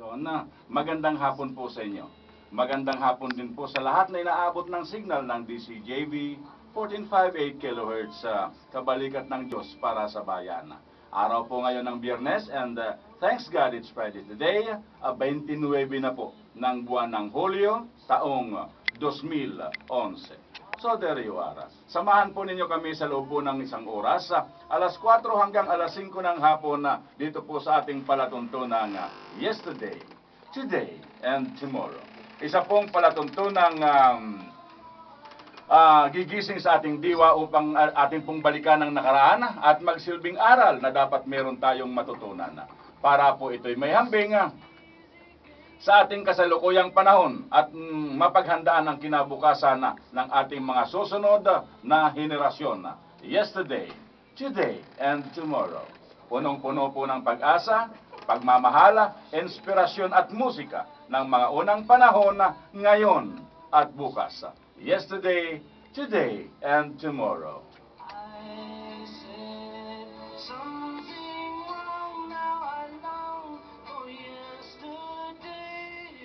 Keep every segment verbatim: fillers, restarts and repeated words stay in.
So, na, magandang hapon po sa inyo. Magandang hapon din po sa lahat na inaabot ng signal ng D C J B fourteen fifty-eight kilohertz sa kabalikat ng Diyos para sa bayan. Araw po ngayon ng Biyernes and uh, thanks God it's Friday today, uh, twenty-nine na po ng buwan ng Hulyo, taong two thousand eleven. So there you are. Samahan po ninyo kami sa loob po ng isang oras, uh, alas kwatro hanggang alas singko ng hapon na uh, dito po sa ating palatuntunang uh, yesterday, today, and tomorrow. Isa pong palatuntunang um, uh, gigising sa ating diwa upang uh, ating pong balikan ng nakaraan at magsilbing aral na dapat meron tayong matutunan. Para po ito'y may hambing uh, sa ating kasalukuyang panahon at mm, mapaghandaan ang kinabukasan uh, ng ating mga susunod uh, na henerasyon. Yesterday, today, and tomorrow. Punong-puno po ng pag-asa, pagmamahala, inspirasyon at musika ng mga unang panahon na ngayon at bukas. Yesterday, today, and tomorrow. I said something wrong, now I long for yesterday.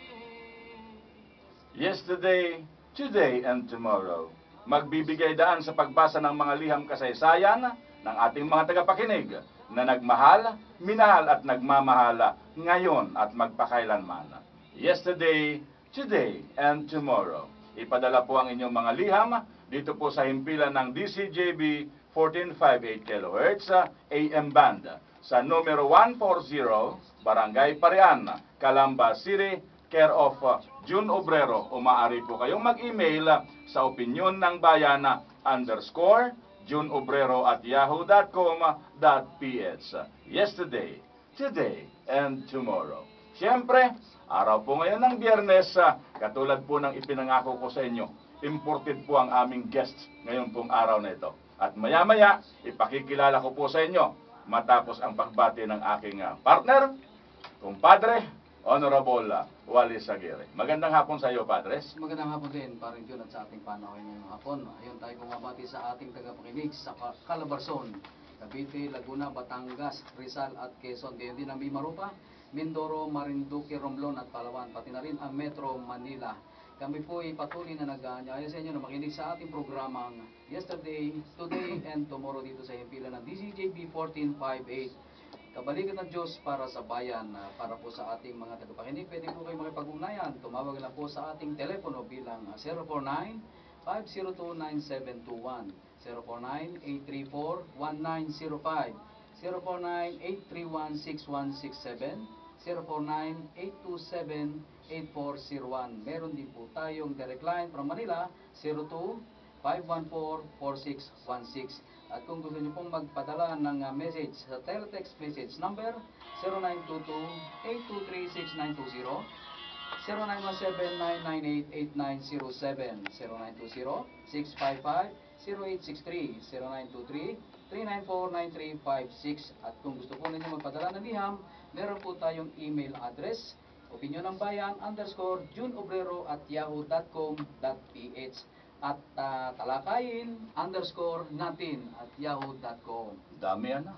Yesterday, today, and tomorrow. Magbibigay daan sa pagbasa ng mga liham kasaysayan ng ating mga tagapakinig na nagmahal, minahal at nagmamahala ngayon at magpakailanman. Yesterday, today, and tomorrow. Ipadala po ang inyong mga liham dito po sa himpilan ng D C J B fourteen fifty-eight kilohertz A M band sa numero one forty, Barangay Parian, Calamba City, care of June Obrero. O maaari po kayong mag-email sa opinyon ng bayan underscore June Obrero at yahoo dot com dot p h. Yesterday, today, and tomorrow. Siyempre, araw po ngayon ng Biyernes, katulad po ng ipinangako ko sa inyo, imported po ang aming guests ngayon pong araw na ito. At maya-maya, ipakikilala ko po sa inyo matapos ang pagbati ng aking partner, kumpadre, Honorable Wally Saguirre. Magandang hapon sa iyo, Padres. Magandang hapon din, parang Jun, at sa ating panahon ngayong hapon. Ayun tayo bumabati sa ating tagapakinig sa Calabarzon, Cavite, Laguna, Batangas, Rizal at Quezon. Gayon din ang Mimaropa, Mindoro, Marinduque, Romblon at Palawan, pati na rin ang Metro Manila. Kami po ay patuloy na nag-aanyaya sa inyo na makinig sa ating programang Yesterday, Today, and Tomorrow dito sa himpilan ng D C J B fourteen fifty-eight. Kabalikan ng Diyos para sa bayan. Para po sa ating mga tagapakinig, pwede po kayo makipag-ugnayan. Tumawag lang po sa ating telepono bilang zero four nine, five zero two, nine seven two one, zero four nine, eight three four, one nine zero five, zero four nine, eight three one, six one six seven, zero four nine, eight two seven, eight four zero one. Meron din po tayong direct line from Manila, zero two, five one four, four six one six. At kung gusto niyo pong magpadala ng uh, message sa teletext message number zero nine two two, eight two three, six nine two zero, zero nine one seven, nine nine eight, eight nine zero seven, zero nine two zero, six five five, zero eight six three, zero nine two three, three nine four, nine three five six. At kung gusto po ninyo magpadala ng liham, meron po tayong email address opinyon ng bayan underscore juneobrero at yahoo dot com dot p h at uh, talakayin underscore natin at yahoo dot com. Dami yan.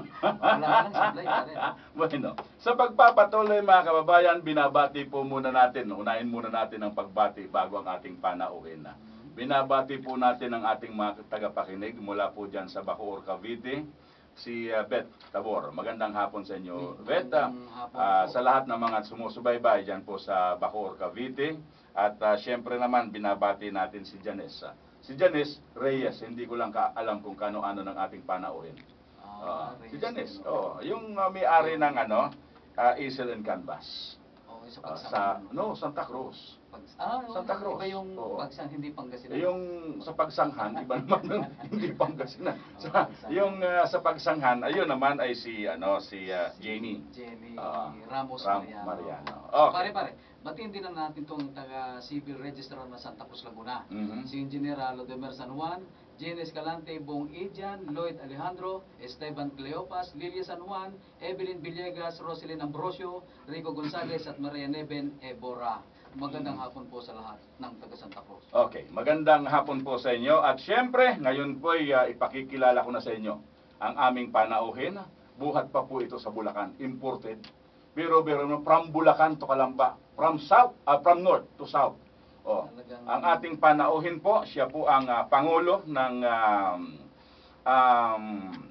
Wala lang, sablay ka rin. Bueno, sa pagpapatuloy mga kababayan, binabati po muna natin, unahin muna natin ang pagbati bago ang ating panauhin. Binabati po natin ang ating mga tagapakinig mula po dyan sa Bacoor, Cavite, si uh, Beth Tabor. Magandang hapon sa inyo, Beth. Uh, sa lahat ng mga sumusubaybay dyan po sa Bacoor, Cavite. At uh, syempre naman, binabati natin si Janice. Si Janice Reyes, hindi ko lang ka alam kung kano-ano ng ating panauhin. Uh, si Janice, oh, yung uh, may-ari ng ano, uh, Easel and Canvas. Oh, sa Uh, pagsang. sa, no, Santa Cruz. Pags ah, Santa Cruz. Iba yung Oo. pagsang, hindi Pangasinan. Eh, Yung sa pagsanghan, iba naman yung hindi Pangasinan. Sa, yung uh, sa pagsanghan, ayun naman ay si ano si uh, Jenny. Jenny Ah, Ramos Ram- Mariano. Mariano. Okay. Pare, pare. Batiin din na natin itong taga-civil registrar na Santa Cruz, Laguna. Mhm. Si Engineer Lodemer San Juan, Jen Escalante, Bong Ijan, Lloyd Alejandro, Esteban Cleopas, Lilia San Juan, Evelyn Villegas, Roselyn Ambrosio, Rico Gonzalez at Maria Neben Ebora. Magandang hapon po sa lahat ng taga Santa Cruz. Okay, magandang hapon po sa inyo. At syempre, ngayon po ay uh, ipakikilala ko na sa inyo ang aming panauhin. Buhat pa po ito sa Bulacan, imported. Biro-biro mo, from Bulacan to Calamba, from south, ah, from north to south. Oh, Talagang- ang ating panauhin po, siya po ang ah, Pangulo ng um, um,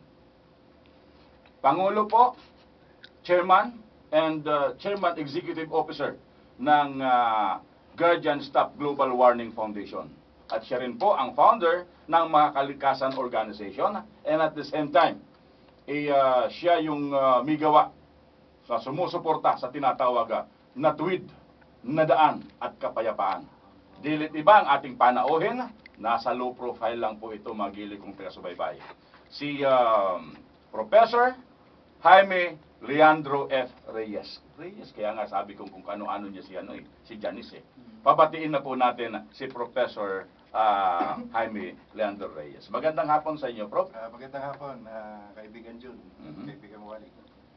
Pangulo po, Chairman, and uh, Chairman Executive Officer ng uh, Guardian Staff Global Warning Foundation. At siya rin po ang founder ng mga kalikasan organization, and at the same time, eh, uh, siya yung uh, migawa sa sumusuporta sa tinatawag uh, na tuwid, na daan at kapayapaan. Dilit iba ang ating panauhin, nasa low profile lang po ito, magili kong taga-subaybay. Si um, Professor Jaime Leandro F. Reyes. Reyes, kaya nga sabi ko kung ano-ano niya si, ano, eh, si Janice. Eh. Pabatiin na po natin si Professor uh, Jaime Leandro Reyes. Magandang hapon sa inyo, Prof. Ah, magandang hapon, ah, kaibigan Jun, Mhm. kaibigan Wally.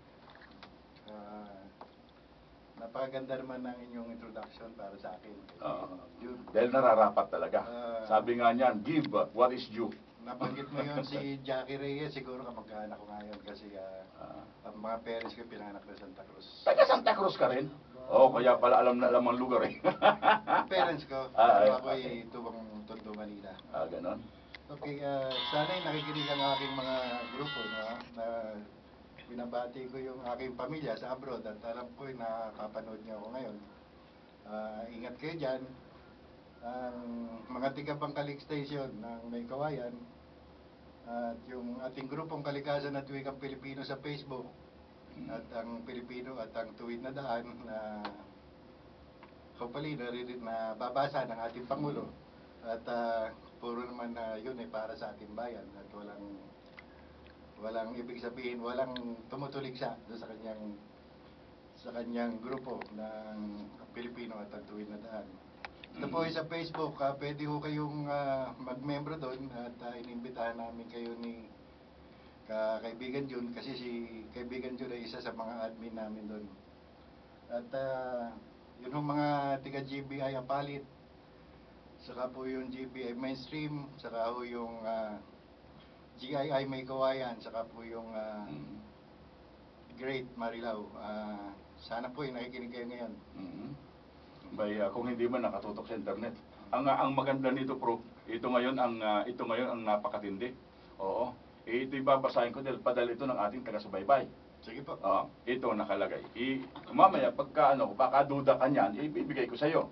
Ah, napakaganda naman ng inyong introduction para sa akin. Oo. Jun, Dahil nararapat talaga. Ah. Sabi nga niyan, give what is due. nabanggit mo yun si Jackie Reyes, siguro kamag-anak ko ngayon kasi ah, Ah. ang mga parents ko pinanganak na Santa Cruz. Taga Santa Cruz ka rin? Oo, kaya pala alam na alam ang lugar eh. Ang parents ko, Ah, pero ay, ako ay okay. tubang Tondo, Manila. Ah, ganon. Okay, ah, sana'y nakikinig ang aking mga grupo no, na binabati ko yung aking pamilya sa abroad at alam ko ay nakakapanood niyo ako ngayon. Ah, ingat kayo dyan. Ang mga tiga Bangkalik Station ng May Kawayan at yung ating grupong kalikasan at Tuwikang Pilipino sa Facebook at ang Pilipino at ang Tuwid na Daan na hopefully narinig na babasa ng ating Pangulo at ah, puro naman na yun ay para sa ating bayan at walang walang ibig sabihin, walang tumutuligsa doon sa kanyang sa kanyang grupo ng Pilipino at ang Tuwid na Daan. Ito po ay sa Facebook, ah, pwede ho kayong ah, mag-membro doon at uh, inimbitahan namin kayo ni ka kaibigan Jun kasi si kaibigan Jun ay isa sa mga admin namin doon. At ah, yun ho mga tiga G B I Apalit, saka po yung G B I Mainstream, saka ho yung ah, G I I May Kawayan, saka po yung ah, Mhm. Great Marilao. Ah, sana po ay nakikinig kayo ngayon. Mhm. Bay, ah, kung hindi man nakatutok sa internet. Ang ah, ang maganda nito, Prof, ito ngayon ang ah, ito ngayon ang napakatindi. Oo. Eh, ito ibabasahin ko dahil padala ito ng ating taga-subaybay. Sige po. Oo, ito nakalagay. I, mamaya pagka ano, baka duda ka niyan, ibibigay ko sa iyo.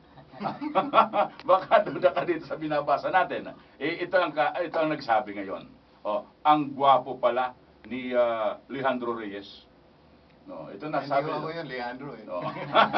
Baka duda ka dito sa binabasa natin. Eh, ito ang ka- ito ang nagsabi ngayon. Oh, ang gwapo pala ni ah, Alejandro Reyes. No, ito nasabi. Hindi ko ako yun, Leandro eh. Oo.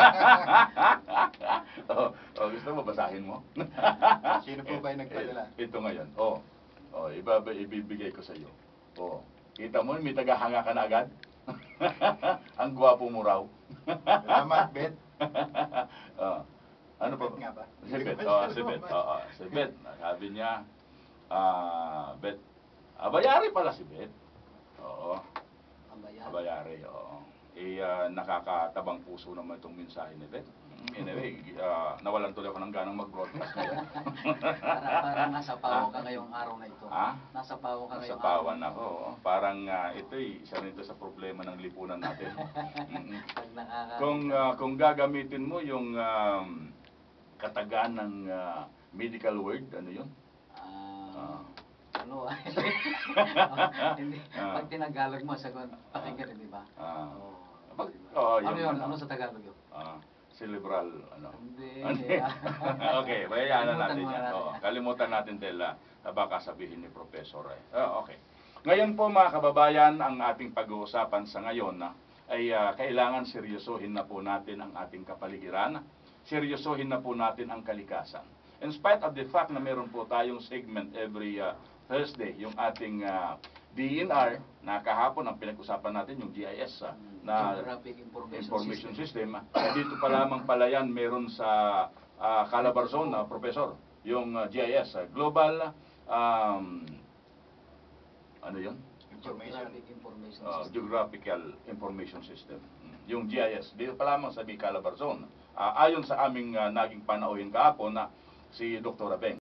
oh, oh, gusto mo basahin mo? Sino po ba yung nagpadala? Eh, Ito ngayon. Oh. Oh, ibaba ibibigay ko sa iyo. Oh. Kita mo, may tagahanga ka na agad. Ang gwapo mo raw. Salamat, Bet. Oh. Ano pa? Bet nga ba? Si Bet. Oh, si Bet. Oo, si Bet. Sabi niya, ah, Bet. Abayari pala si Bet. Oo. Ambayan. Abayari, oo. Eh, ah, nakakatabang puso naman itong mensahe ni Bet. Anyway, ah, nawalan tuloy ako ng ganang mag-broadcast ngayon. Para, parang nasa pawo ka ngayong araw na ito. Ha? Nasa pawo ka Sa ngayong pawan araw. ako. oo. Parang ah, ito'y isa rin ito sa problema ng lipunan natin. Mm-mm. Pag nakaka- Kung ah, kung gagamitin mo yung um, katagaan ng ah, medical word, ano yun? Ah, ano ah. Hindi. Ah. Pag tinagalog mo, sagot, pakinggan, di ba? Ah. Oo. Pag- oo, Ano yun. yun? Ano sa Tagalog yun? Ah, cerebral, ano? Hindi. Ano? Okay, bayaan na Kalimutan natin mo yan. na. Oo, kalimutan natin dahil ah, baka sabihin ni Professor. Eh. Ah, okay. Ngayon po mga kababayan, ang ating pag-uusapan sa ngayon na ay ah, kailangan seryosohin na po natin ang ating kapaligiran. Seryosohin na po natin ang kalikasan. In spite of the fact na meron po tayong segment every ah, Thursday, yung ating ah, D N R, na kahapon ang pinag-usapan natin yung G I S ah, na Geographic Information, information System. system. Ah, dito pa lamang pala yan meron sa ah, Calabarzon, na Professor, yung ah, G I S, ah, Global, um, ano yun? Information. Geographic Information Ah, System. Geographical Information System. Mm, Yung G I S, dito pa lamang sa Calabarzon. Ah, ayon sa aming ah, naging panauhin kahapon na si Doktor Abeng.